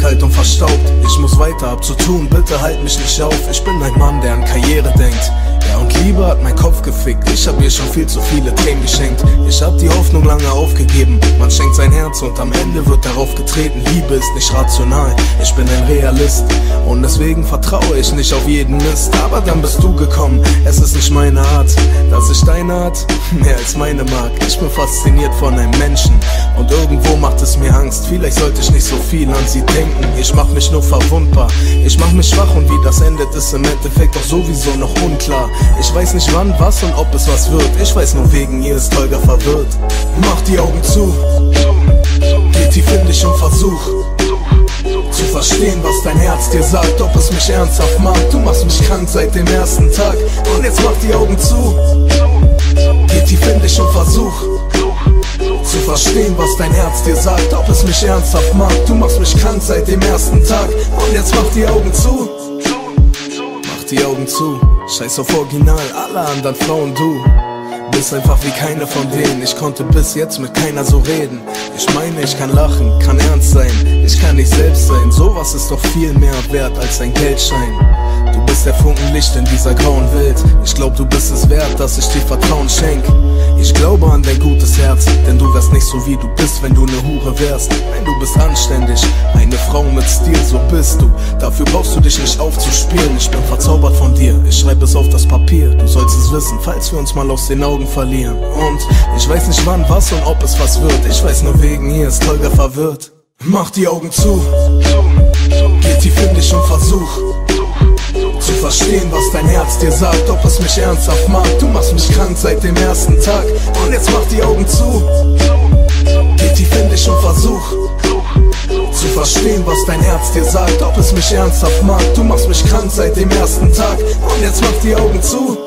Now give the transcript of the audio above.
eiskalt und verstaubt. Ich muss weiter, hab zu tun, bitte halt mich nicht auf. Ich bin ein Mann, der an Karriere denkt. Ja, und Liebe hat mein Kopf gefickt. Ich hab ihr schon viel zu viele Tränen geschenkt. Ich hab die Hoffnung lange aufgegeben. Man schenkt sein Herz und am Ende wird darauf getreten. Liebe ist nicht rational, ich bin ein Realist. Und deswegen vertraue ich nicht auf jeden Mist. Aber dann bist du gekommen, es ist nicht meine Art. Dass ich deine Art mehr als meine mag. Ich bin fasziniert von einem Menschen und irgendwo macht es mir Angst. Vielleicht sollte ich nicht so viel an sie denken. Ich mach mich nur verwundbar, ich mach mich schwach und wie das endet ist im Endeffekt doch sowieso noch unklar. Ich weiß nicht wann, was und ob es was wird. Ich weiß nur wegen ihr ist Holger verwirrt. Mach die Augen zu, geh tief in dich und versuch zu verstehen, was dein Herz dir sagt, ob es mich ernsthaft mag. Du machst mich krank seit dem ersten Tag und jetzt mach die Augen zu, geh tief in dich und versuch zu verstehen, was dein Herz dir sagt, ob es mich ernsthaft mag. Du machst mich krank seit dem ersten Tag und jetzt mach die Augen zu. Mach die Augen zu, scheiß auf Original, alle anderen Frauen, du bist einfach wie keine von denen. Ich konnte bis jetzt mit keiner so reden. Ich meine, ich kann lachen, kann ernst sein, ich kann nicht selbst sein. Sowas ist doch viel mehr wert als ein Geldschein. Du bist der Funkenlicht in dieser grauen Welt. Ich glaub, du bist es wert, dass ich dir Vertrauen schenk. Ich glaube an dein gutes Herz, denn du wärst nicht so wie du bist, wenn du ne Hure wärst. Nein, du bist anständig, eine Frau mit Stil, so bist du. Dafür brauchst du dich nicht aufzuspielen. Ich bin verzaubert von dir, ich schreib es auf das Papier. Du sollst es wissen, falls wir uns mal aus den Augen verlieren. Und ich weiß nicht wann, was und ob es was wird. Ich weiß nur wegen ihr ist Holger verwirrt. Mach die Augen zu, geh tief in dich und versuch zu verstehen, was dein Herz dir sagt, ob es mich ernsthaft mag. Du machst mich krank seit dem ersten Tag und jetzt mach die Augen zu, geh tief in dich und versuch zu verstehen, was dein Herz dir sagt, ob es mich ernsthaft mag. Du machst mich krank seit dem ersten Tag und jetzt mach die Augen zu.